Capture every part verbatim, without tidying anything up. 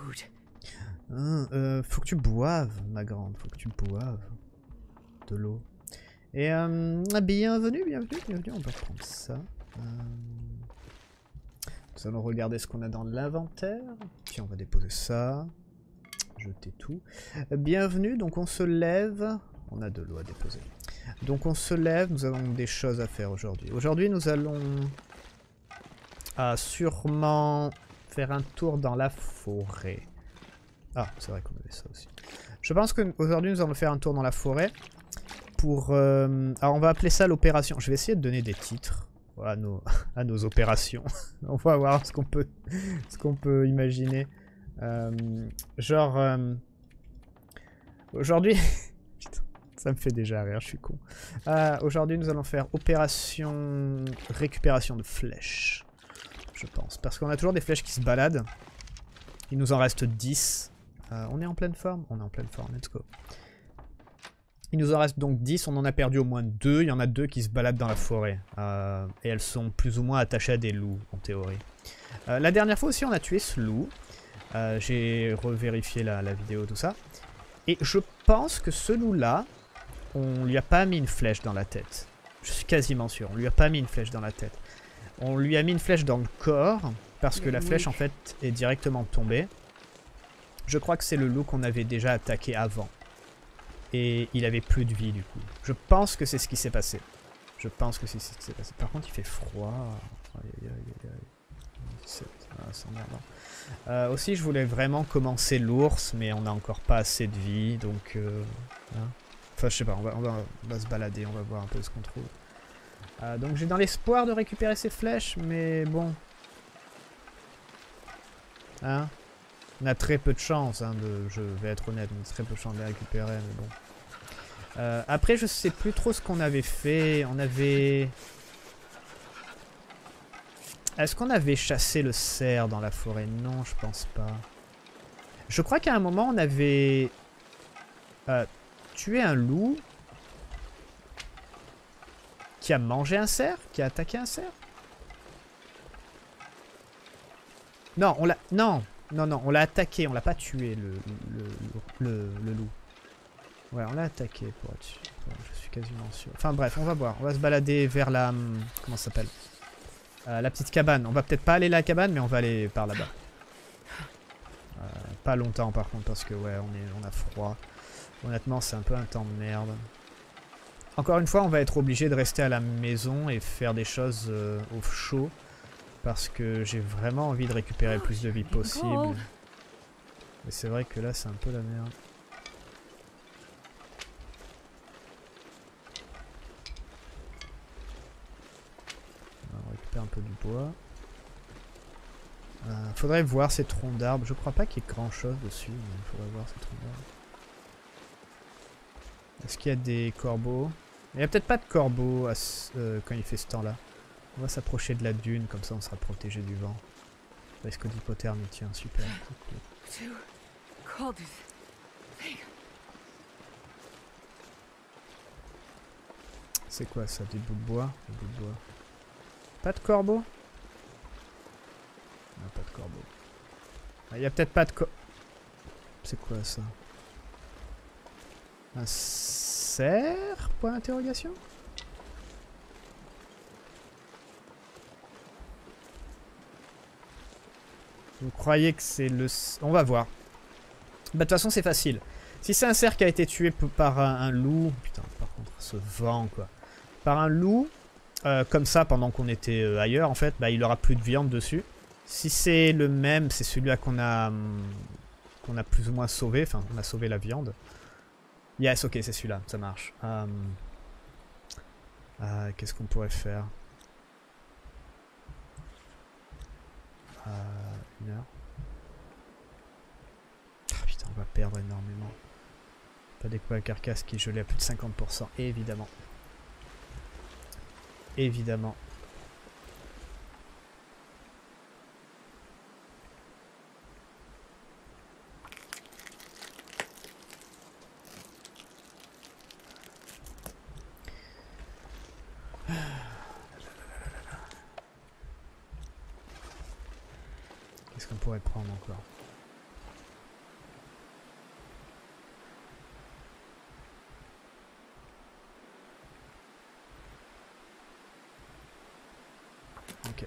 Hum, euh, faut que tu boives, ma grande, faut que tu boives de l'eau. Et euh, bienvenue, bienvenue, bienvenue, on va prendre ça. Euh, nous allons regarder ce qu'on a dans l'inventaire. Tiens, on va déposer ça. Jeter tout. Bienvenue, donc on se lève. On a de l'eau à déposer. Donc on se lève, nous avons des choses à faire aujourd'hui. Aujourd'hui, nous allons ah, sûrement faire un tour dans la forêt. Ah, c'est vrai qu'on avait ça aussi. Je pense qu'aujourd'hui, nous allons faire un tour dans la forêt. Pour, euh... alors, on va appeler ça l'opération. Je vais essayer de donner des titres à nos, à nos opérations. On va voir ce qu'on peut, ce qu'on peut imaginer. Euh... Genre... Euh... Aujourd'hui... Putain, ça me fait déjà rire, je suis con. Euh, Aujourd'hui, nous allons faire opération récupération de flèches. Je pense. Parce qu'on a toujours des flèches qui se baladent. Il nous en reste dix. Euh, on est en pleine forme? On est en pleine forme, let's go. Il nous en reste donc dix, on en a perdu au moins deux. Il y en a deux qui se baladent dans la forêt. Euh, et elles sont plus ou moins attachées à des loups, en théorie. Euh, la dernière fois aussi, on a tué ce loup. Euh, J'ai revérifié la, la vidéo, tout ça. Et je pense que ce loup-là, on lui a pas mis une flèche dans la tête. Je suis quasiment sûr, on lui a pas mis une flèche dans la tête. On lui a mis une flèche dans le corps, parce que la flèche, en fait, est directement tombée. Je crois que c'est le loup qu'on avait déjà attaqué avant. Et il avait plus de vie du coup. Je pense que c'est ce qui s'est passé. Je pense que c'est ce qui s'est passé. Par contre il fait froid. Aïe, aïe, aïe, aïe. C'est emmerdant. Euh, aussi je voulais vraiment commencer l'ours, mais on n'a encore pas assez de vie. Donc... Euh, hein. Enfin je sais pas, on va, on, va, on va se balader, on va voir un peu ce qu'on trouve. Euh, donc j'ai dans l'espoir de récupérer ces flèches, mais bon... Hein? On a très peu de chance, hein, de, je vais être honnête, on a très peu de chance de les récupérer, mais bon. Euh, après, je sais plus trop ce qu'on avait fait. On avait... Est-ce qu'on avait chassé le cerf dans la forêt? Non, je pense pas. Je crois qu'à un moment, on avait... Euh, tué un loup... Qui a mangé un cerf? Qui a attaqué un cerf? Non, on l'a... Non! Non, non, on l'a attaqué, on l'a pas tué, le, le, le, le loup. Ouais, on l'a attaqué, pour être sûr. Ouais, je suis quasiment sûr. Enfin bref, on va voir. On va se balader vers la... Comment ça s'appelle? euh, La petite cabane. On va peut-être pas aller à la cabane, mais on va aller par là-bas. Euh, pas longtemps, par contre, parce que, ouais, on, est, on a froid. Honnêtement, c'est un peu un temps de merde. Encore une fois, on va être obligé de rester à la maison et faire des choses euh, au chaud. Parce que j'ai vraiment envie de récupérer le plus de vie possible. Mais c'est vrai que là, c'est un peu la merde. On récupère un peu du bois. Euh, faudrait voir ces troncs d'arbres. Je crois pas qu'il y ait grand chose dessus, mais il faudrait voir ces troncs d'arbres. Est-ce qu'il y a des corbeaux? Il n'y a peut-être pas de corbeaux à ce, euh, quand il fait ce temps-là. On va s'approcher de la dune, comme ça on sera protégé du vent. Risque d'hypothermie, tiens, super. C'est quoi ça? Des bouts de bois? Des bouts de bois. Pas de corbeau? Non, pas de corbeau. Il y a peut-être pas de co... C'est quoi ça? Un cerf? Point d'interrogation? Vous croyez que c'est le... On va voir. Bah de toute façon c'est facile. Si c'est un cerf qui a été tué par un, un loup... Putain, par contre, ce vent quoi. Par un loup, euh, comme ça pendant qu'on était euh, ailleurs en fait, bah il aura plus de viande dessus. Si c'est le même, c'est celui-là qu'on a... Hum, qu'on a plus ou moins sauvé. Enfin, on a sauvé la viande. Yes, ok, c'est celui-là, ça marche. Um, euh, Qu'est-ce qu'on pourrait faire? euh, Une heure. Ah putain, on va perdre énormément. Pas découvert la carcasse qui est gelée à plus de cinquante pour cent, évidemment. Évidemment. Qu'est-ce qu'on pourrait prendre encore? Ok.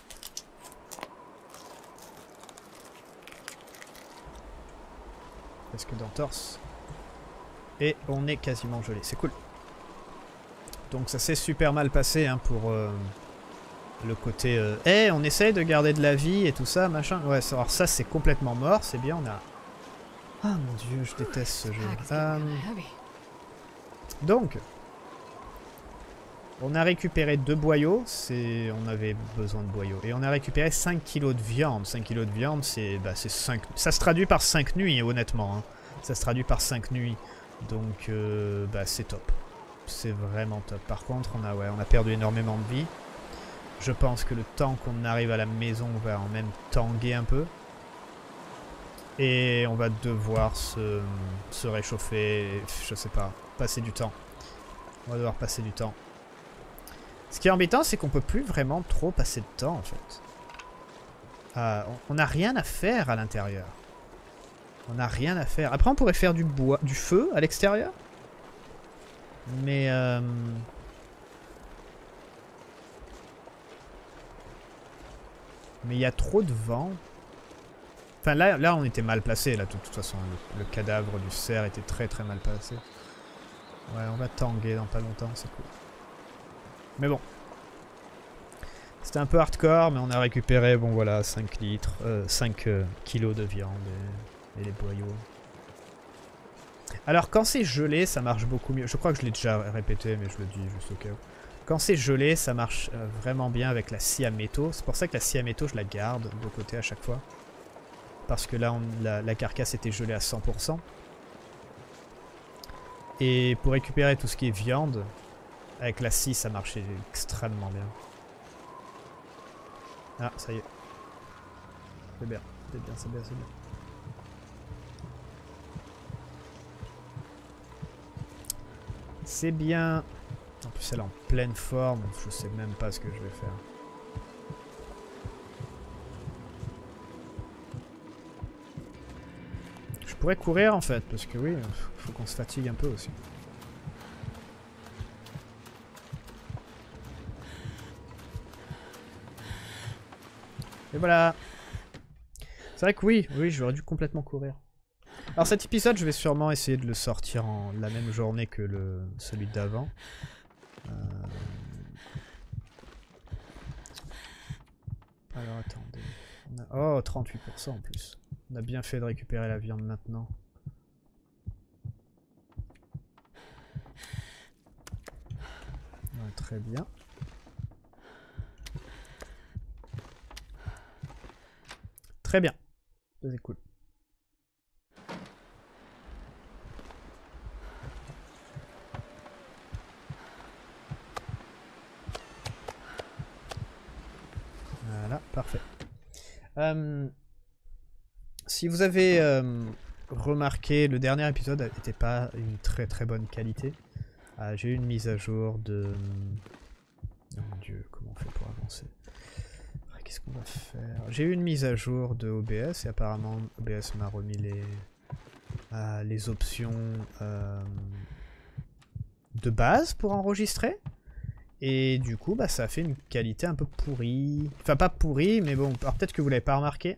Presque d'entorse. Et on est quasiment gelé, c'est cool. Donc ça s'est super mal passé hein, pour euh, le côté... Eh, euh, hey, on essaye de garder de la vie et tout ça, machin. Ouais, alors ça c'est complètement mort, c'est bien, on a... Ah mon dieu, je déteste ce jeu. Euh... Donc, on a récupéré deux boyaux, c'est... on avait besoin de boyaux. Et on a récupéré cinq kilos de viande. cinq kilos de viande, c'est bah, cinq... ça se traduit par cinq nuits, honnêtement. Hein. Ça se traduit par cinq nuits. Donc, euh, bah, c'est top. C'est vraiment top. Par contre, on a, ouais, on a perdu énormément de vie. Je pense que le temps qu'on arrive à la maison, on va en même tanguer un peu. Et on va devoir se, se réchauffer, je sais pas, passer du temps. On va devoir passer du temps. Ce qui est embêtant, c'est qu'on peut plus vraiment trop passer de temps, en fait. Euh, on n'a rien à faire à l'intérieur. On n'a rien à faire. Après, on pourrait faire du bois, du feu à l'extérieur. Mais... Euh... Mais il y a trop de vent. Enfin, là, là, on était mal placé. Là, de toute façon, le, le cadavre du cerf était très très mal placé. Ouais, on va tanguer dans pas longtemps, c'est cool. Mais bon. C'était un peu hardcore, mais on a récupéré, bon voilà, cinq litres, euh, cinq euh, kilos de viande et, et les boyaux. Alors, quand c'est gelé, ça marche beaucoup mieux. Je crois que je l'ai déjà répété, mais je le dis juste au cas où. Quand c'est gelé, ça marche euh, vraiment bien avec la scie à métaux. C'est pour ça que la scie à métaux, je la garde de côté à chaque fois. Parce que là, on, la, la carcasse était gelée à cent pour cent. Et pour récupérer tout ce qui est viande, avec la scie, ça marchait extrêmement bien. Ah, ça y est. C'est bien, c'est bien, c'est bien, c'est bien. C'est bien. En plus, elle est en pleine forme. Je sais même pas ce que je vais faire. Je pourrais courir en fait, parce que oui, il faut qu'on se fatigue un peu aussi. Et voilà. C'est vrai que oui, oui, j'aurais dû complètement courir. Alors cet épisode, je vais sûrement essayer de le sortir en la même journée que le celui d'avant. Euh... Alors attendez. On a... Oh, trente-huit pour cent en plus. On a bien fait de récupérer la viande maintenant. Ouais, très bien. Très bien. C'est cool. Voilà, parfait. Euh, si vous avez euh, remarqué, le dernier épisode n'était pas une très très bonne qualité. Euh, J'ai eu une mise à jour de... Oh mon dieu, comment on fait pour avancer? Qu'est-ce qu'on va faire? J'ai eu une mise à jour de O B S et apparemment O B S m'a remis les, euh, les options euh, de base pour enregistrer. Et du coup, bah, ça a fait une qualité un peu pourrie. Enfin, pas pourrie, mais bon, peut-être que vous l'avez pas remarqué.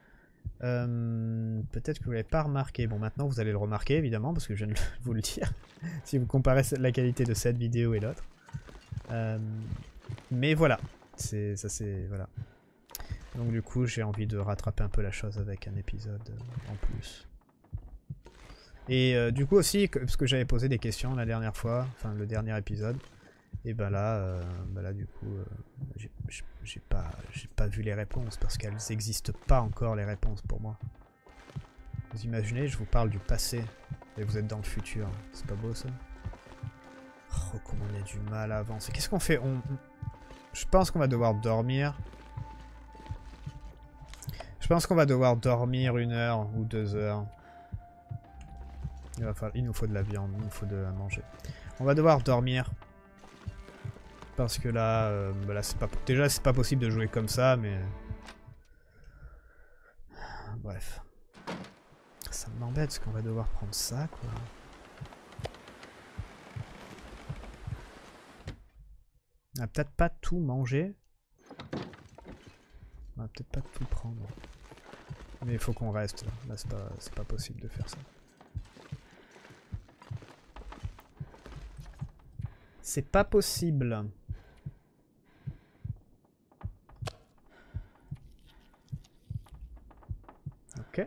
Euh, peut-être que vous l'avez pas remarqué. Bon, maintenant vous allez le remarquer évidemment, parce que je viens de vous le dire. Si vous comparez la qualité de cette vidéo et l'autre. Euh, mais voilà. C'est ça, c'est... Voilà. Donc du coup, j'ai envie de rattraper un peu la chose avec un épisode en plus. Et euh, du coup aussi, parce que j'avais posé des questions la dernière fois, enfin le dernier épisode, et ben là, euh, ben là du coup, euh, j'ai pas, j'ai pas vu les réponses, parce qu'elles n'existent pas encore les réponses pour moi. Vous imaginez, je vous parle du passé, et vous êtes dans le futur, c'est pas beau ça? Oh, comment on a du mal à avancer. Qu'est-ce qu'on fait? on... Je pense qu'on va devoir dormir. Je pense qu'on va devoir dormir une heure ou deux heures. Il, va falloir... il nous faut de la viande, il nous faut de la manger. On va devoir dormir. Parce que là, euh, bah là c'est pas... déjà c'est pas possible de jouer comme ça, mais... Bref. Ça m'embête parce qu'on va devoir prendre ça, quoi. On a peut-être pas tout mangé. On va peut-être pas tout prendre. Mais il faut qu'on reste là. Là c'est pas, c'est pas possible de faire ça. C'est pas possible. Ok.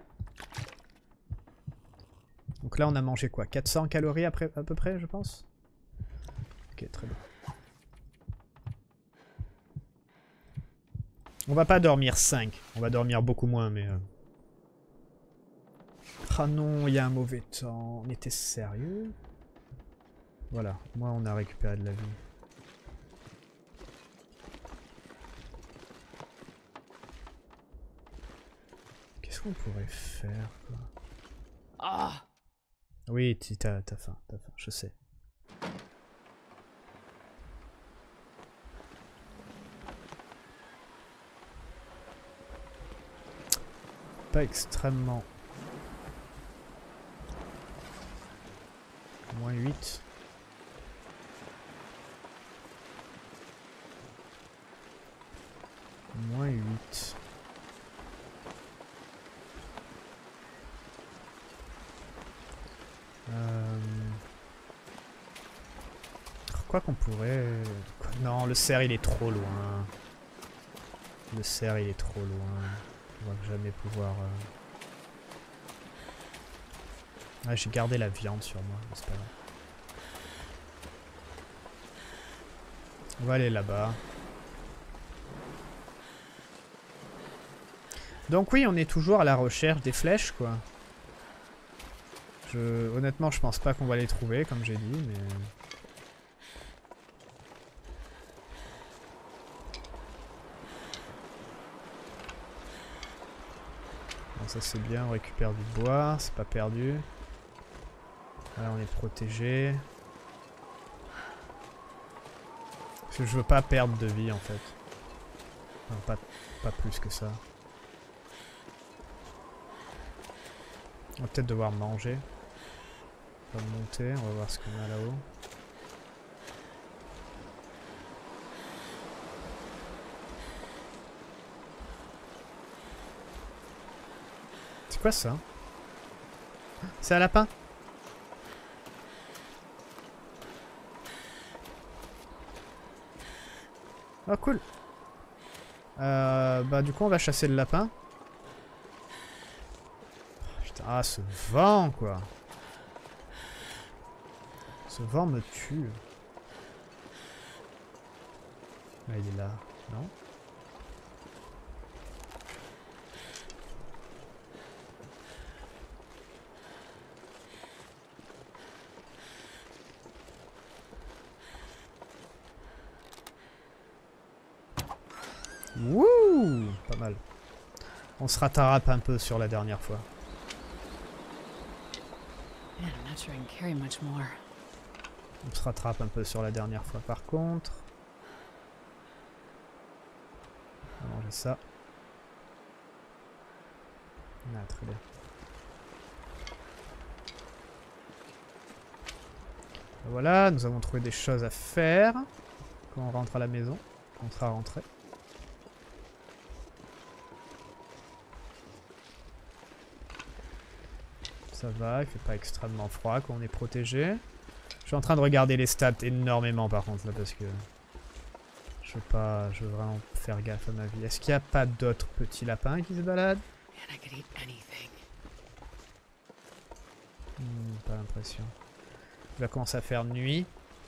Donc là on a mangé quoi? quatre cents calories après, à peu près je pense? Ok, très bien. On va pas dormir cinq. On va dormir beaucoup moins mais... Euh... Ah non, il y a un mauvais temps. On était sérieux? Voilà, moi on a récupéré de la vie. Qu'est-ce qu'on pourrait faire quoi? Ah! Oui, t'as t'as faim, t'as faim, je sais. Pas extrêmement. Moins huit. Moins huit. Euh... Quoi qu'on pourrait... Non, le cerf il est trop loin. Le cerf il est trop loin. On va jamais pouvoir... Euh... Ah, j'ai gardé la viande sur moi, c'est pas grave. On va aller là-bas. Donc oui, on est toujours à la recherche des flèches, quoi. Je... Honnêtement, je pense pas qu'on va les trouver, comme j'ai dit, mais... Bon, ça c'est bien, on récupère du bois, c'est pas perdu. Là, on est protégé. Parce que je veux pas perdre de vie, en fait. Enfin, pas, pas plus que ça. On va peut-être devoir manger. On va monter, on va voir ce qu'on a là-haut. C'est quoi ça? C'est un lapin? Oh cool. Euh, bah du coup on va chasser le lapin. Putain, ah ce vent quoi. Ce vent me tue. Ah, il est là, non? Wouh! Pas mal. On se rattrape un peu sur la dernière fois. On se rattrape un peu sur la dernière fois par contre. On va manger ça. Ah, très bien. Voilà, nous avons trouvé des choses à faire quand on rentre à la maison. On sera rentré. Ça va, il fait pas extrêmement froid quand on est protégé. Je suis en train de regarder les stats énormément par contre là parce que je veux pas, je veux vraiment faire gaffe à ma vie. Est-ce qu'il n'y a pas d'autres petits lapins qui se baladent? hmm, Pas l'impression. Il va commencer à faire nuit.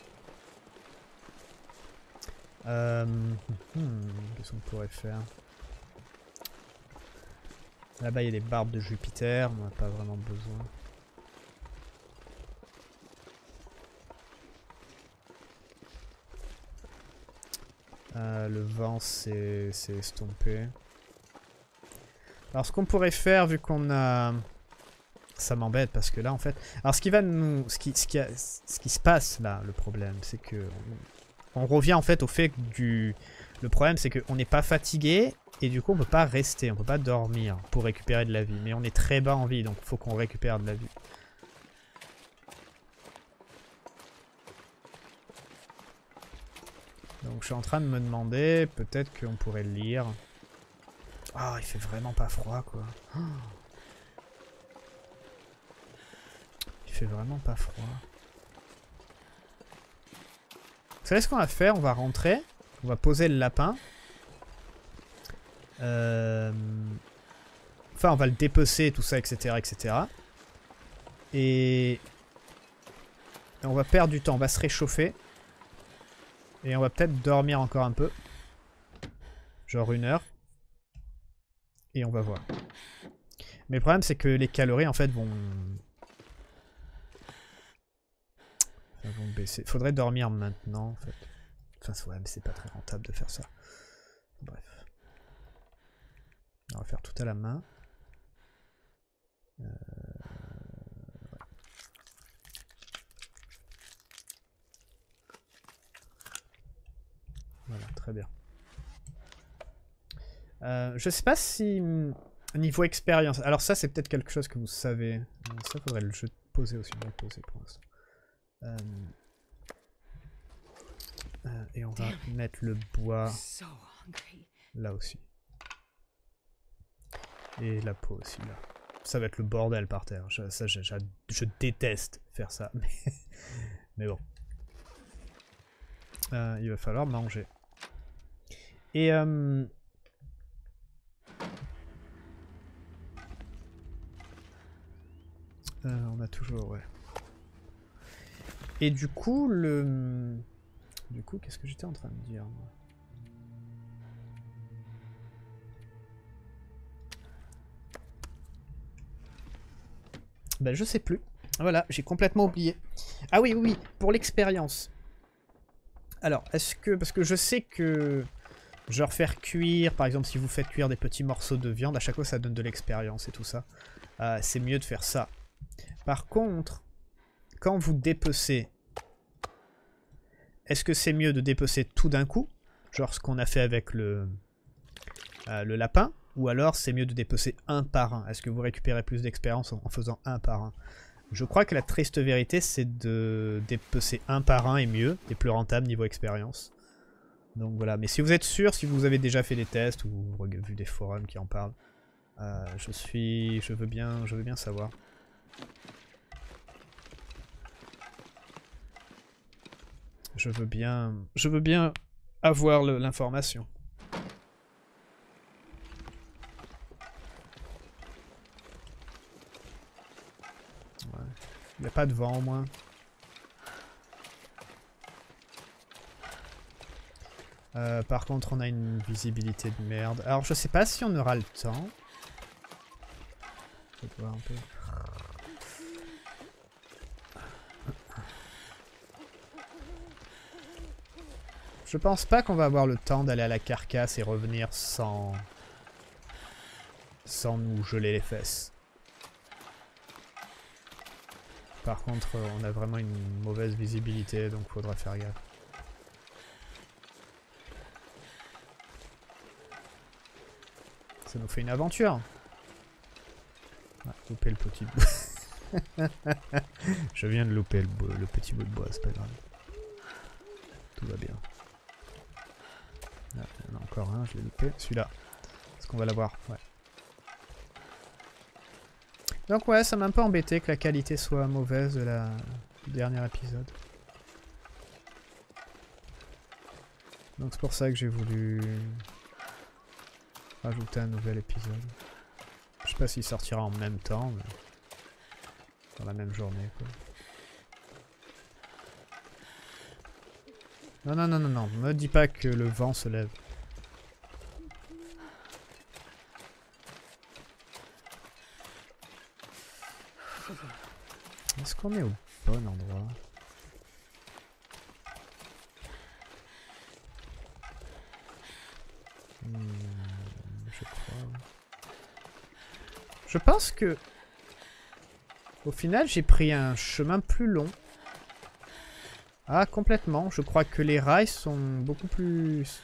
Euh, hmm, Qu'est-ce qu'on pourrait faire? Là-bas il y a des barbes de Jupiter, on n'a pas vraiment besoin. Euh, le vent s'est estompé. Alors ce qu'on pourrait faire vu qu'on a... Ça m'embête parce que là en fait... Alors ce qui va nous... Ce qui, ce qui, a... ce qui se passe là, le problème, c'est que... On... on revient en fait au fait que du... Le problème c'est qu'on n'est pas fatigué et du coup on peut pas rester, on peut pas dormir pour récupérer de la vie. Mais on est très bas en vie donc il faut qu'on récupère de la vie. Donc je suis en train de me demander, peut-être qu'on pourrait lire. Ah, oh, il fait vraiment pas froid, quoi. Oh. Il fait vraiment pas froid. Vous savez ce qu'on va faire? On va rentrer. On va poser le lapin. Euh... Enfin, on va le dépecer, tout ça, et cetera, et cetera. Et... Et on va perdre du temps. On va se réchauffer. Et on va peut-être dormir encore un peu. Genre une heure. Et on va voir. Mais le problème, c'est que les calories, en fait, vont... Enfin, vont baisser. Faudrait dormir maintenant, en fait. Enfin, ouais, mais c'est pas très rentable de faire ça. Bref. On va faire tout à la main. Euh... Ouais. Voilà, très bien. Euh, je sais pas si... Niveau expérience... Alors ça, c'est peut-être quelque chose que vous savez. Ça, faudrait le jeu poser aussi. On va le poser pour l'instant. Euh... Euh, et on va mettre le bois là aussi. Et la peau aussi là. Ça va être le bordel par terre. Je, ça, je, je, je déteste faire ça. Mais, mais bon. Euh, il va falloir manger. Et... Euh, euh, on a toujours... Ouais. Et du coup, le... Du coup, qu'est-ce que j'étais en train de dire, moi? Ben, je sais plus. Voilà, j'ai complètement oublié. Ah oui, oui, oui, pour l'expérience. Alors, est-ce que... Parce que je sais que... Genre faire cuire, par exemple, si vous faites cuire des petits morceaux de viande, à chaque fois ça donne de l'expérience et tout ça. Euh, c'est mieux de faire ça. Par contre, quand vous dépecez, est-ce que c'est mieux de dépecer tout d'un coup? Genre ce qu'on a fait avec le, euh, le lapin? Ou alors c'est mieux de dépecer un par un? Est-ce que vous récupérez plus d'expérience en, en faisant un par un? Je crois que la triste vérité, c'est de dépecer un par un est mieux, et plus rentable niveau expérience. Donc voilà, mais si vous êtes sûr, si vous avez déjà fait des tests ou vu des forums qui en parlent, euh, je suis, je veux bien, je veux bien savoir. Je veux bien, je veux bien avoir l'information. Ouais. Il n'y a pas de vent au moins. Euh, par contre, on a une visibilité de merde. Alors, je sais pas si on aura le temps. Je vais voir un peu. Je pense pas qu'on va avoir le temps d'aller à la carcasse et revenir sans... sans nous geler les fesses. Par contre, on a vraiment une mauvaise visibilité, donc faudra faire gaffe. Ça nous fait une aventure. Ah, louper le petit bout. Je viens de louper le, bout, le petit bout de bois, c'est pas grave. Tout va bien. Ah, il y en a encore un, je l'ai loupé. Celui-là. Est-ce qu'on va l'avoir? Ouais. Donc ouais, ça m'a un peu embêté que la qualité soit mauvaise de la... du dernier épisode. Donc c'est pour ça que j'ai voulu rajouter un nouvel épisode. Je sais pas s'il sortira en même temps, mais dans la même journée, quoi. Non, non, non, non, non, me dis pas que le vent se lève. Est-ce qu'on est au bon endroit? Hmm, je crois. Je pense que... Au final, j'ai pris un chemin plus long. Ah, complètement. Je crois que les rails sont beaucoup plus...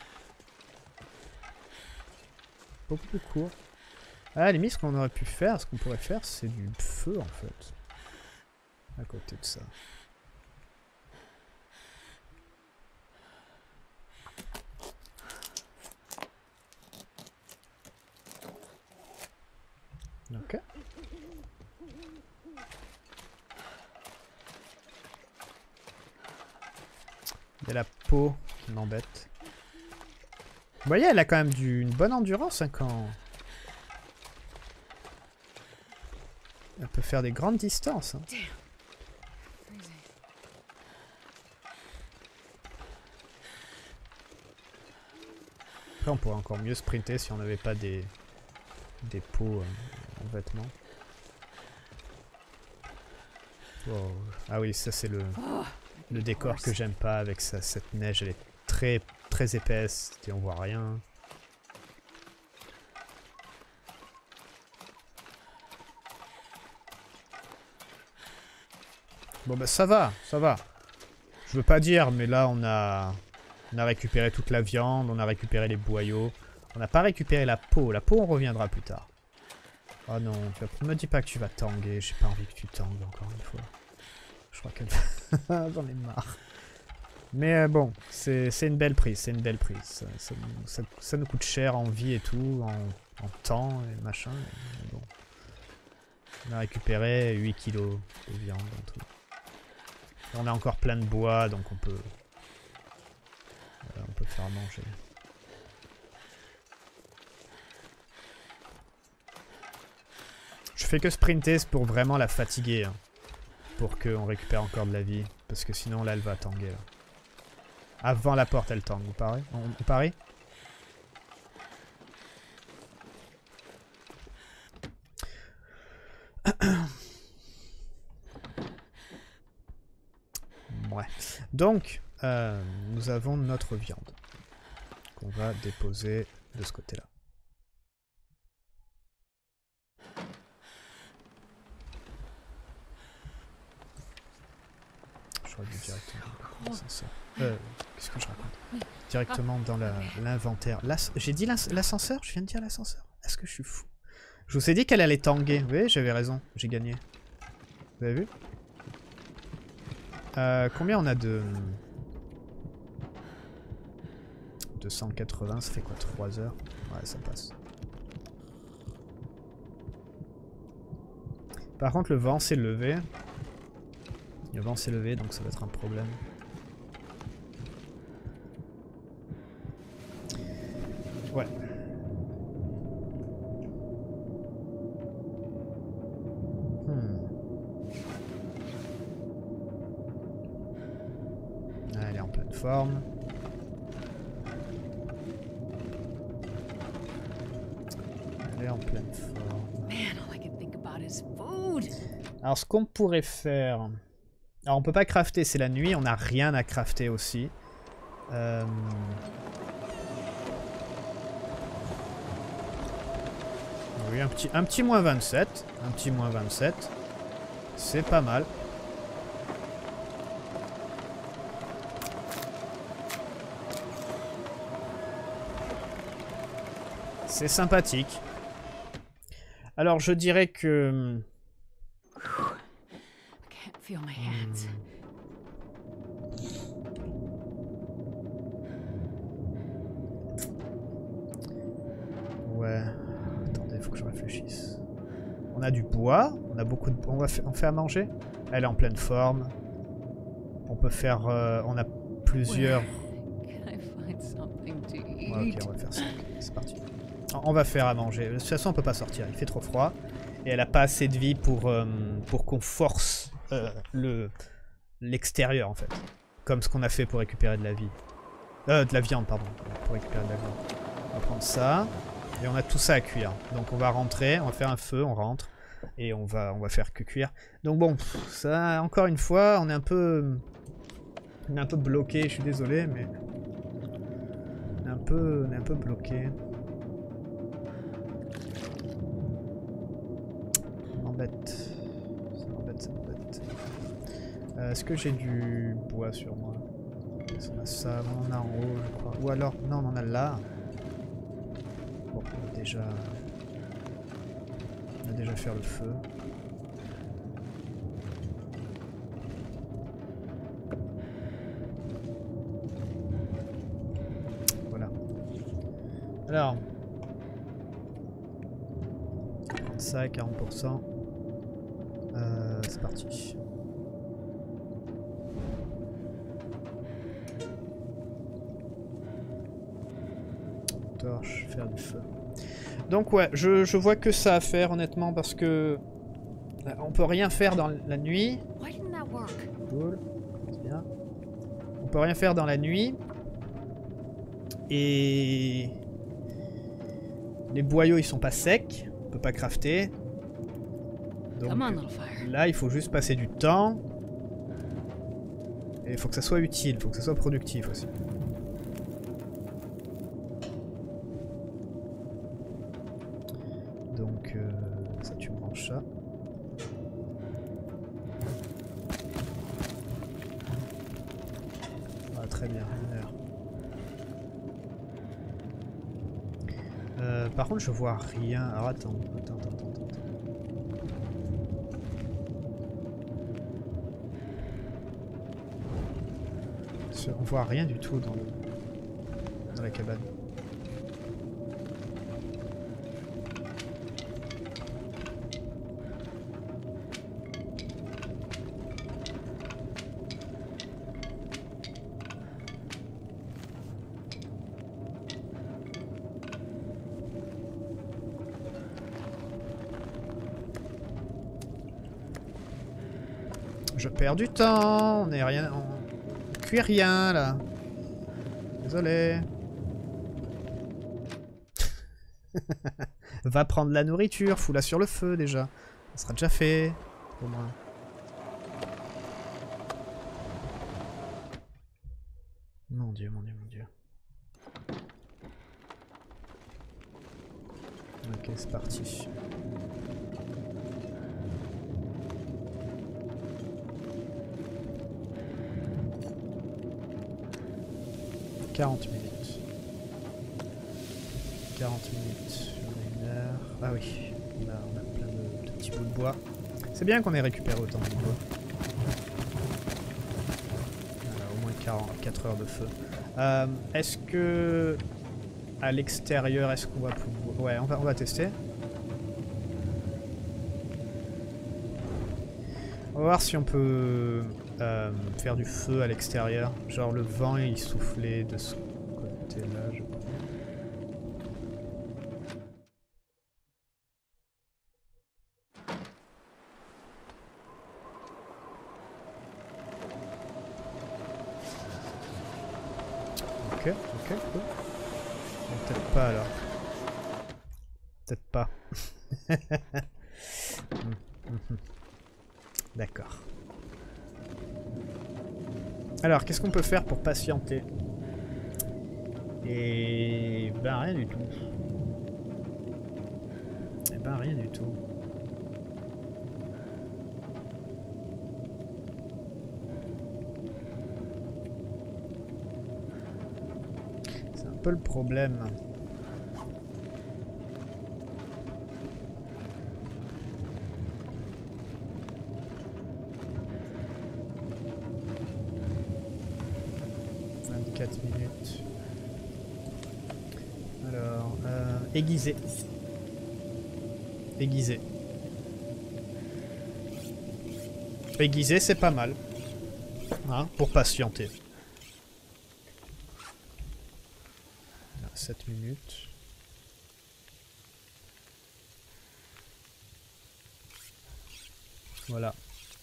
Beaucoup plus courts. Ah, à la limite, ce qu'on aurait pu faire, ce qu'on pourrait faire, c'est du feu, en fait. À côté de ça. Et la peau qui m'embête. Vous voyez, elle a quand même du, une bonne endurance hein, quand... Elle peut faire des grandes distances. Hein. Après, on pourrait encore mieux sprinter si on n'avait pas des, des peaux euh, en vêtements. Wow. Ah oui, ça c'est le, le décor que j'aime pas avec ça, cette neige. Elle est très très épaisse et on voit rien. Bon bah ça va, ça va. Je veux pas dire, mais là on a... On a récupéré toute la viande, on a récupéré les boyaux. On n'a pas récupéré la peau. La peau, on reviendra plus tard. Oh non, ne me dis pas que tu vas tanguer. J'ai pas envie que tu tangues encore une fois. Je crois qu'elle... J'en ai marre. Mais euh, bon, c'est une belle prise, c'est une belle prise. Ça, ça, ça, ça nous coûte cher en vie et tout, en, en temps et machin. Mais bon. On a récupéré huit kilos de viande en tout. On a encore plein de bois, donc on peut... Voilà, on peut faire manger. Je fais que sprinter, c'est pour vraiment la fatiguer. Hein, pour qu'on récupère encore de la vie. Parce que sinon, là, elle va tanguer. Là. Avant la porte, elle tangue. Vous parlez? On, on parie? Ouais. Donc... Euh, nous avons notre viande qu'on va déposer de ce côté-là. Je crois que directement dans l'ascenseur. Euh, qu'est-ce que je raconte? Directement dans l'inventaire. J'ai dit l'ascenseur? Je viens de dire l'ascenseur? Est-ce que je suis fou? Je vous ai dit qu'elle allait tanguer. Vous voyez, j'avais raison. J'ai gagné. Vous avez vu? euh, Combien on a de... deux cent quatre-vingts, ça fait quoi, trois heures? Ouais, ça passe. Par contre, le vent s'est levé. Le vent s'est levé, donc ça va être un problème. Ouais. Hmm. Ah, elle est en pleine forme. En pleine forme. Alors ce qu'on pourrait faire... Alors on peut pas crafter, c'est la nuit, on n'a rien à crafter aussi. Euh... Oui, un petit, un petit moins vingt-sept. Un petit moins vingt-sept. C'est pas mal. C'est sympathique. Alors je dirais que... Hmm. Ouais. Attendez, faut que je réfléchisse. On a du bois, on a beaucoup de... On va faire, on fait à manger. Elle est en pleine forme. On peut faire... Euh, on a plusieurs... Ouais, ok, on va faire ça. C'est parti. On va faire à manger. De toute façon, on peut pas sortir. Il fait trop froid. Et elle a pas assez de vie pour, euh, pour qu'on force euh, le l'extérieur, en fait. Comme ce qu'on a fait pour récupérer de la vie. Euh, de la viande, pardon. Pour récupérer de la viande. On va prendre ça. Et on a tout ça à cuire. Donc on va rentrer, on va faire un feu, on rentre. Et on va, on va faire que cuire. Donc bon, ça, encore une fois, on est un peu... On est un peu bloqué, je suis désolé, mais... On est un peu, on est un peu bloqué. Ça m'embête. Ça m'embête, ça m'embête. Euh, Est-ce que j'ai du bois sur moi? On a ça, on en a en haut, je crois. Ou alors, non, on en a là. Bon, on a déjà... On a déjà fait le feu. Voilà. Alors... On va prendre ça à quarante pour cent. Euh, c'est parti. torche, faire du feu. Donc ouais, je, je vois que ça à faire honnêtement parce que on peut rien faire dans la nuit. Cool, c'est bien. On peut rien faire dans la nuit. Et les boyaux ils sont pas secs, on peut pas crafter. Donc là il faut juste passer du temps. Et il faut que ça soit utile, il faut que ça soit productif aussi. Donc euh, ça tu branches ça. Ah très bien, une heure. Euh, par contre je vois rien. Alors attends, attends, attends, attends, attends. On voit rien du tout dans, le... dans la cabane. Je perds du temps, on n'est rien... On... cuit rien là. Désolé. Va prendre la nourriture, fous-la sur le feu déjà. Ça sera déjà fait. Au moins. Mon dieu, mon dieu, mon dieu. Ok, c'est parti. quarante minutes. quarante minutes. On a une heure. Ah oui, on a, on a plein de, de petits bouts de bois. C'est bien qu'on ait récupéré autant de bois. Voilà, au moins quarante-quatre heures de feu. Euh, est-ce que... à l'extérieur, est-ce qu'on va pouvoir... Ouais, on va, on va tester. On va voir si on peut... Euh, faire du feu à l'extérieur. Genre le vent il soufflait de ce côté-là, je crois. Ok, ok, cool. Peut-être pas alors. Peut-être pas. D'accord. Alors, qu'est-ce qu'on peut faire pour patienter? Et ben rien du tout. Et ben rien du tout. C'est un peu le problème. vingt-quatre minutes. Alors, euh, aiguisé. Aiguisé. Aiguisé, c'est pas mal. Hein, pour patienter. sept minutes. Voilà.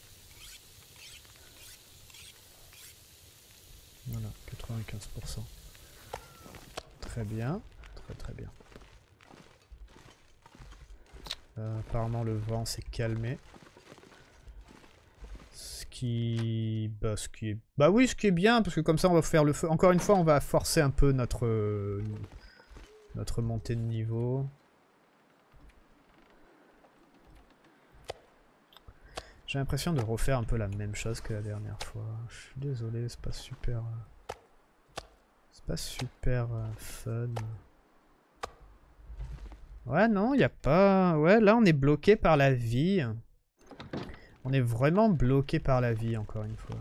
Voilà, quatre-vingt-quinze pour cent. Très bien, très très bien. Euh, apparemment le vent s'est calmé. Ce qui... Bah, ce qui est... Bah oui, ce qui est bien, parce que comme ça on va faire le feu. Encore une fois, on va forcer un peu notre... Euh, notre montée de niveau. J'ai l'impression de refaire un peu la même chose que la dernière fois. Je suis désolé, c'est pas super... C'est pas super euh, fun. Ouais, non, il n'y a pas... Ouais, là, on est bloqué par la vie. On est vraiment bloqué par la vie, encore une fois.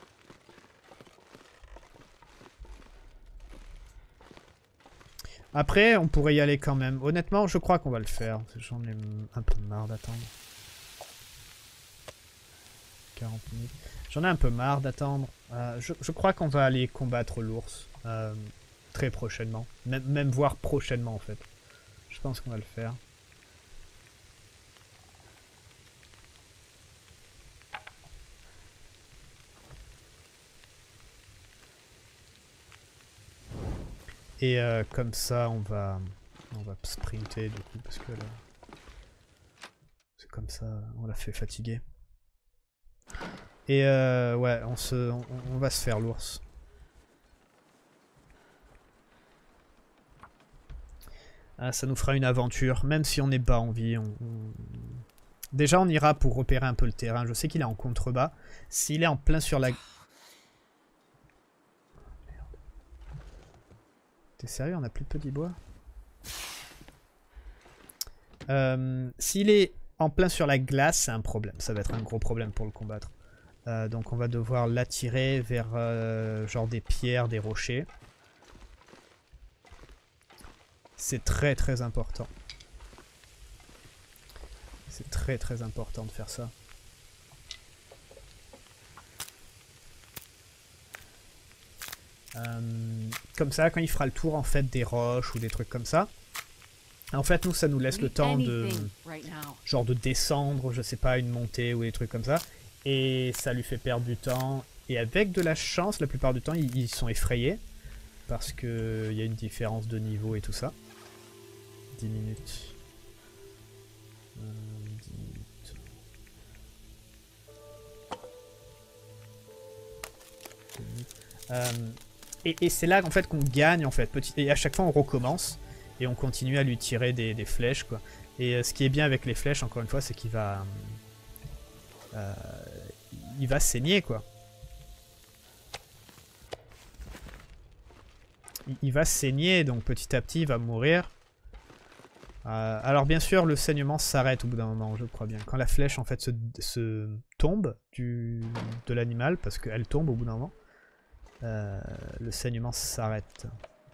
Après, on pourrait y aller quand même. Honnêtement, je crois qu'on va le faire. J'en ai un peu marre d'attendre. quarante minutes. J'en ai un peu marre d'attendre. Euh, je, je crois qu'on va aller combattre l'ours. Euh, très prochainement. Même, même voire prochainement en fait. Je pense qu'on va le faire. Et euh, comme ça, on va, on va sprinter du coup, parce que là, c'est comme ça, on l'a fait fatiguer. Et euh, ouais, on, se, on, on va se faire l'ours. Ah, ça nous fera une aventure, même si on n'est pas en vie. On, on... Déjà, on ira pour repérer un peu le terrain. Je sais qu'il est en contrebas. S'il est en plein sur la... T'es sérieux, on a plus de petits bois? euh, S'il est en plein sur la glace, c'est un problème. Ça va être un gros problème pour le combattre. Euh, donc on va devoir l'attirer vers euh, genre des pierres, des rochers. C'est très très important. C'est très très important de faire ça. Euh, comme ça, quand il fera le tour en fait des roches ou des trucs comme ça, en fait nous ça nous laisse le temps de genre de descendre, je sais pas, une montée ou des trucs comme ça, et ça lui fait perdre du temps. Et avec de la chance, la plupart du temps ils, ils sont effrayés parce que il y a une différence de niveau et tout ça. dix minutes. Euh, dix minutes. dix minutes. Euh, Et, et c'est là en fait qu'on gagne en fait, petit, et à chaque fois on recommence et on continue à lui tirer des, des flèches quoi. Et euh, ce qui est bien avec les flèches encore une fois, c'est qu'il va euh, il va saigner quoi. Il, il va saigner, donc petit à petit il va mourir. Euh, alors bien sûr le saignement s'arrête au bout d'un moment, je crois bien. Quand la flèche en fait se, se tombe du, de l'animal, parce qu'elle tombe au bout d'un moment. Euh, le saignement s'arrête.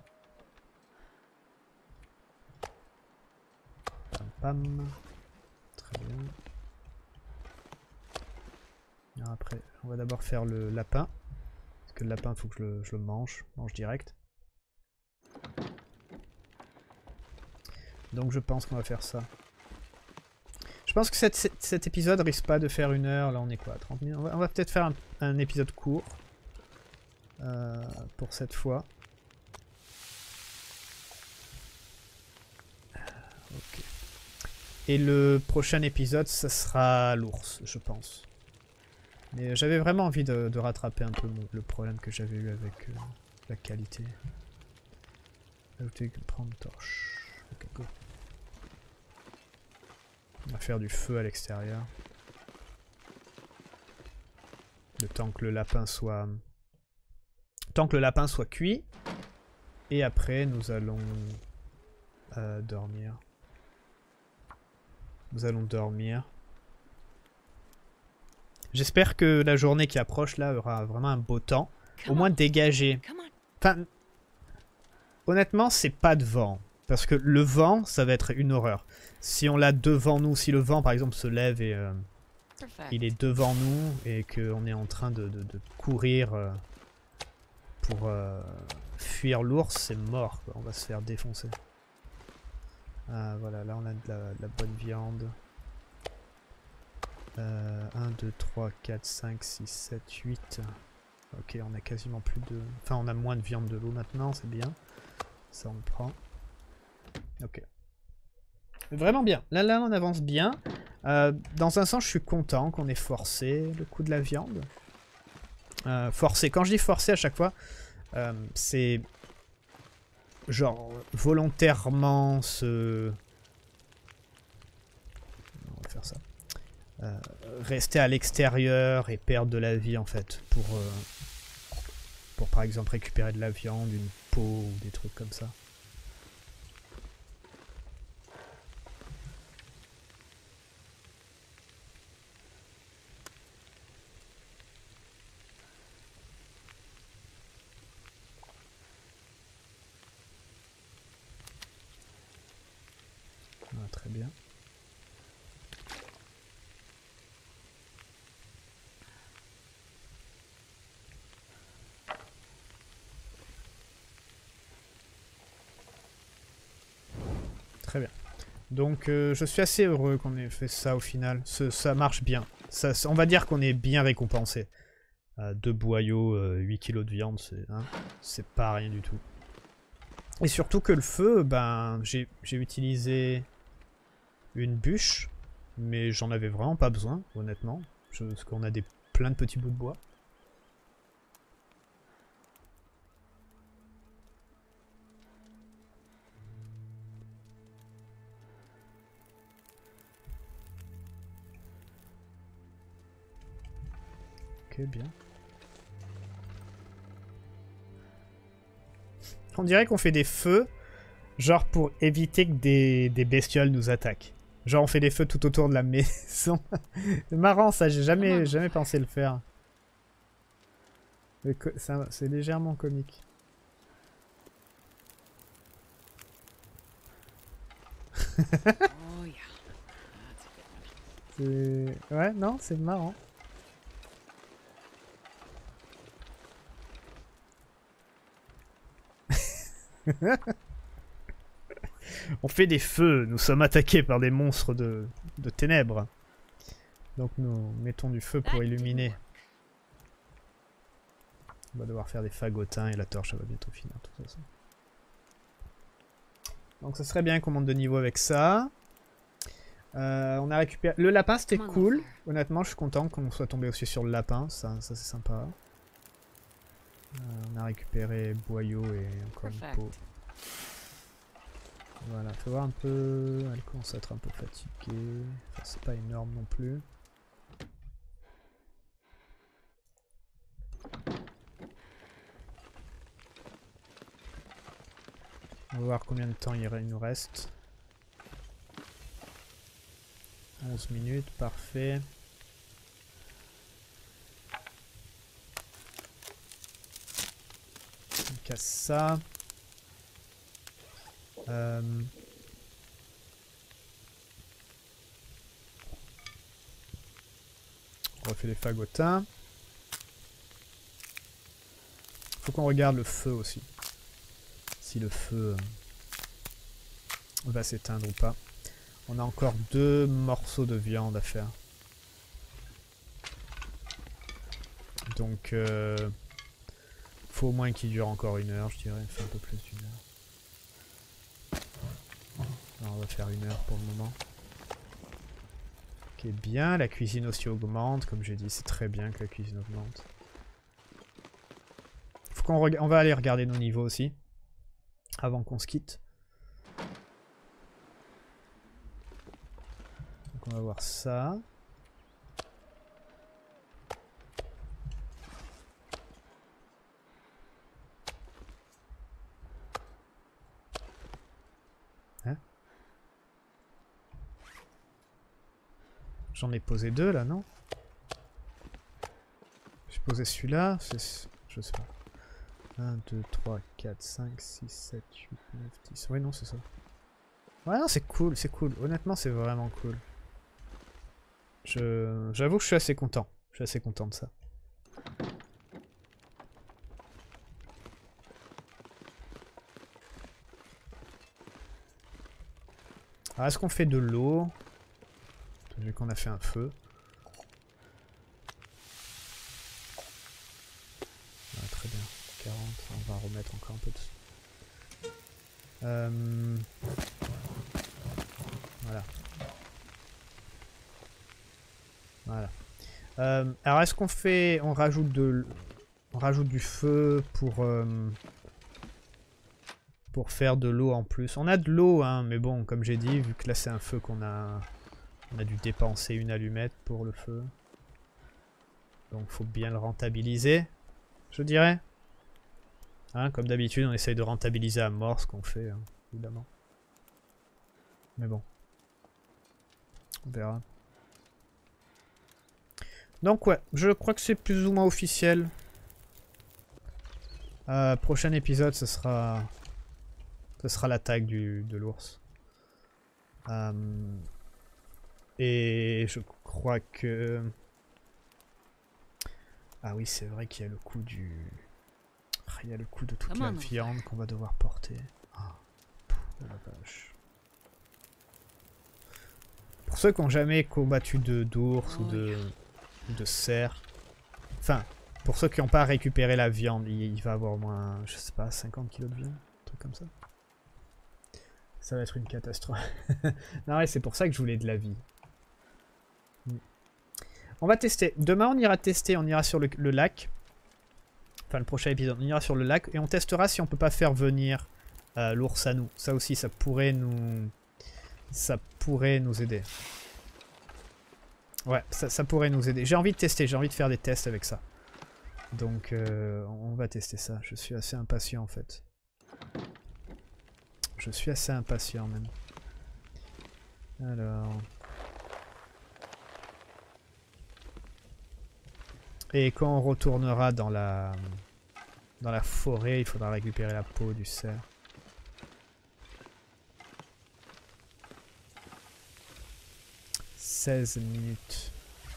Pam pam. Très bien. Alors après, on va d'abord faire le lapin. Parce que le lapin, il faut que je le, je le mange. Mange direct. Donc je pense qu'on va faire ça. Je pense que cette, cette, cet épisode risque pas de faire une heure. Là on est quoi, trente minutes. On va, on va peut-être faire un, un épisode court. Euh, pour cette fois. Ok. Et le prochain épisode, ça sera l'ours, je pense. Mais j'avais vraiment envie de, de rattraper un peu mon, le problème que j'avais eu avec euh, la qualité. Ajouter prendre torche. Ok, go. On va faire du feu à l'extérieur. Le temps que le lapin soit... Tant que le lapin soit cuit. Et après, nous allons euh, dormir. Nous allons dormir. J'espère que la journée qui approche là aura vraiment un beau temps. Au moins dégagé. Enfin, honnêtement, c'est pas de vent. Parce que le vent, ça va être une horreur. Si on l'a devant nous, si le vent par exemple se lève et euh, il est devant nous et qu'on est en train de, de, de courir euh, pour euh, fuir l'ours, c'est mort, quoi. On va se faire défoncer. Ah, voilà, là on a de la, de la bonne viande. Euh, un, deux, trois, quatre, cinq, six, sept, huit. Ok, on a quasiment plus de... Enfin, on a moins de viande de l'eau maintenant, c'est bien. Ça, on le prend. Ok. Vraiment bien. Là, là, on avance bien. Euh, dans un sens, je suis content qu'on ait forcé le coup de la viande. Euh, forcé. Quand je dis forcé à chaque fois, euh, c'est... genre, volontairement se... On va faire ça. Euh, rester à l'extérieur et perdre de la vie, en fait, pour... Euh, pour, par exemple, récupérer de la viande, une peau ou des trucs comme ça. Ah, très bien. Très bien. Donc euh, je suis assez heureux qu'on ait fait ça au final. Ce, ça marche bien. Ça, on va dire qu'on est bien récompensé. Euh, deux boyaux, euh, huit kilos de viande, c'est hein, c'est pas rien du tout. Et surtout que le feu, ben j'ai utilisé une bûche, mais j'en avais vraiment pas besoin, honnêtement. Je, parce qu'on a des, plein de petits bouts de bois. Ok, bien. On dirait qu'on fait des feux, genre pour éviter que des, des bestioles nous attaquent. Genre on fait des feux tout autour de la maison. C'est marrant ça, j'ai jamais, jamais pensé le faire. C'est légèrement comique. Ouais, non, c'est marrant. On fait des feux, nous sommes attaqués par des monstres de, de ténèbres. Donc nous mettons du feu pour illuminer. On va devoir faire des fagotins et la torche, ça va bientôt finir de toute façon. Donc ça serait bien qu'on monte de niveau avec ça. Euh, on a récupéré... Le lapin c'était cool. Honnêtement je suis content qu'on soit tombé aussi sur le lapin. Ça, ça c'est sympa. Euh, on a récupéré boyau et encore une peau. Voilà, faut voir un peu... Elle commence à être un peu fatiguée. Enfin, c'est pas énorme non plus. On va voir combien de temps il nous reste. onze minutes, parfait. On casse ça. Euh... On refait les fagotins. Faut qu'on regarde le feu aussi. Si le feu va s'éteindre ou pas. On a encore deux morceaux de viande à faire. Donc, euh, faut au moins qu'il dure encore une heure, je dirais. Enfin, un peu plus d'une heure. Alors, on va faire une heure pour le moment. Ok, bien. La cuisine aussi augmente. Comme j'ai dit, c'est très bien que la cuisine augmente. Faut qu'on rega- on va aller regarder nos niveaux aussi. Avant qu'on se quitte. Donc on va voir ça. Hein? J'en ai posé deux là, non? J'ai posé celui-là, c'est... je sais pas. un, deux, trois, quatre, cinq, six, sept, huit, neuf, dix. Ouais, non, c'est ça. Ouais, non, c'est cool, c'est cool. Honnêtement, c'est vraiment cool. Je... J'avoue que je suis assez content. Je suis assez content de ça. Alors, est-ce qu'on fait de l'eau? Vu qu'on a fait un feu. Ouais, très bien. quarante, on va remettre encore un peu de... Euh... Voilà. Voilà. Euh, alors est-ce qu'on fait... On rajoute de... On rajoute du feu pour... Euh, pour faire de l'eau en plus. On a de l'eau, hein, mais bon, comme j'ai dit, vu que là c'est un feu qu'on a... On a dû dépenser une allumette pour le feu. Donc faut bien le rentabiliser, je dirais. Hein, comme d'habitude, on essaye de rentabiliser à mort ce qu'on fait, hein, évidemment. Mais bon. On verra. Donc ouais, je crois que c'est plus ou moins officiel. Euh, prochain épisode, ce sera... Ce sera l'attaque de l'ours. Euh, et je crois que... Ah oui, c'est vrai qu'il y a le coup du... Il y a le coup de toute la viande qu'on va devoir porter. Ah, pff, la vache. Pour ceux qui n'ont jamais combattu de d'ours ou de, de cerf, enfin, pour ceux qui n'ont pas récupéré la viande, il, il va avoir au moins, je sais pas, cinquante kilos de viande, un truc comme ça. Ça va être une catastrophe. Non, ouais, c'est pour ça que je voulais de la vie. On va tester. Demain, on ira tester, on ira sur le, le lac. Enfin, le prochain épisode, on ira sur le lac et on testera si on peut pas faire venir euh, l'ours à nous. Ça aussi, ça pourrait nous... Ça pourrait nous aider. Ouais, ça, ça pourrait nous aider. J'ai envie de tester, j'ai envie de faire des tests avec ça. Donc, euh, on va tester ça. Je suis assez impatient, en fait. Je suis assez impatient, même. Alors... Et quand on retournera dans la dans la forêt, il faudra récupérer la peau du cerf. seize minutes.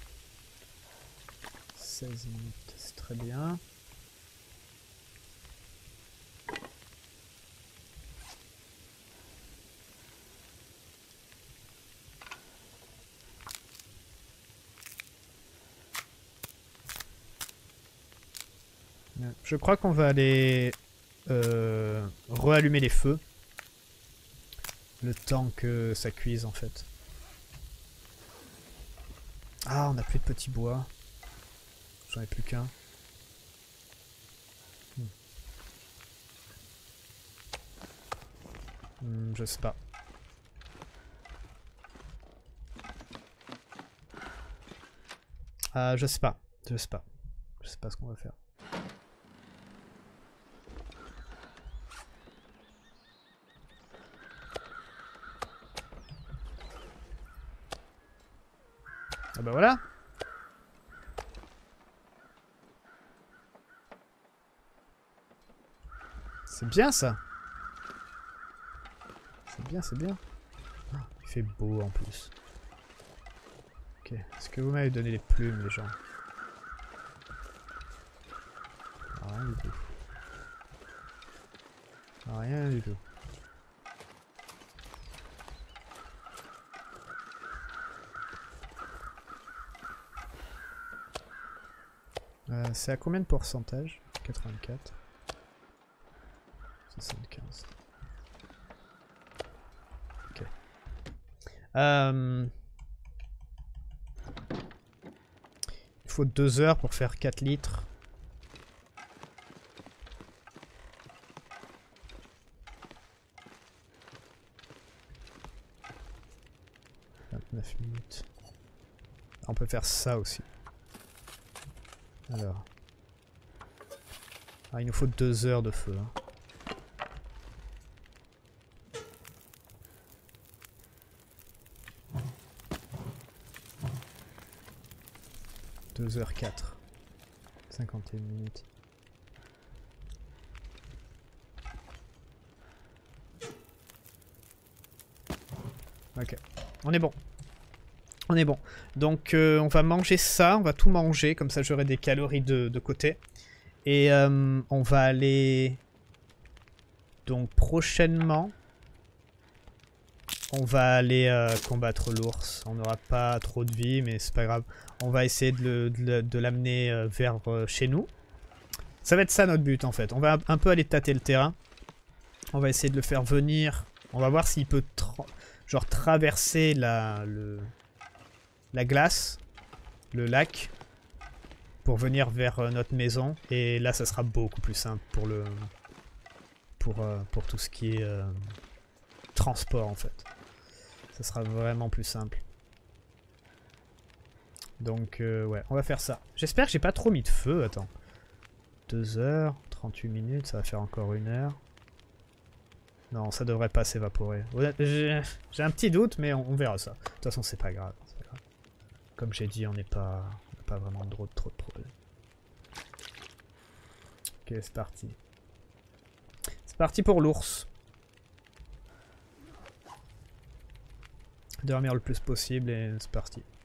seize minutes, c'est très bien. Je crois qu'on va aller euh, reallumer les feux. Le temps que ça cuise en fait. Ah, on n'a plus de petits bois. J'en ai plus qu'un. Hmm. Hmm, je sais pas. Ah, je sais pas. Je sais pas. Je sais pas ce qu'on va faire. Ah bah voilà. C'est bien ça. C'est bien, c'est bien. Oh, il fait beau en plus. Ok, est-ce que vous m'avez donné les plumes les gens? Rien du tout. Rien du tout. Euh, c'est à combien de pourcentage? quatre-vingt-quatre. soixante-quinze. Ok. Euh... Il faut deux heures pour faire quatre litres. vingt-neuf minutes. On peut faire ça aussi. Alors. Ah, il nous faut deux heures de feu. Hein. deux heures quatre. cinquante et une minutes. Ok. On est bon. On est bon. Donc euh, on va manger ça. On va tout manger. Comme ça j'aurai des calories de, de côté. Et euh, on va aller... Donc prochainement... On va aller euh, combattre l'ours. On n'aura pas trop de vie, mais c'est pas grave. On va essayer de l'amener euh, vers euh, chez nous. Ça va être ça notre but en fait. On va un peu aller tâter le terrain. On va essayer de le faire venir. On va voir s'il peut tra genre traverser la, le, la glace, le lac, pour venir vers euh, notre maison. Et là, ça sera beaucoup plus simple pour le pour, euh, pour tout ce qui est euh, transport en fait. Ça sera vraiment plus simple. Donc euh, ouais, on va faire ça. J'espère que j'ai pas trop mis de feu. Attends. deux heures, trente-huit minutes, ça va faire encore une heure. Non, ça devrait pas s'évaporer. J'ai un petit doute, mais on, on verra ça. De toute façon, c'est pas grave. Pas grave. Comme j'ai dit, on n'est pas, on pas vraiment trop, trop de problèmes. Ok, c'est parti. C'est parti pour l'ours. Dormir le plus possible et c'est parti.